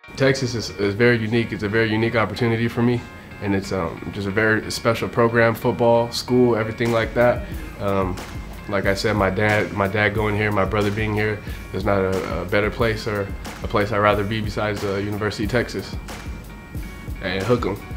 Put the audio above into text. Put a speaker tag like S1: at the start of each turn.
S1: Texas is very unique. It's a very unique opportunity for me, and it's just a very special program, football, school, everything like that. Like I said, my dad going here, my brother being here, there's not a better place or a place I'd rather be besides the University of Texas. And hook 'em.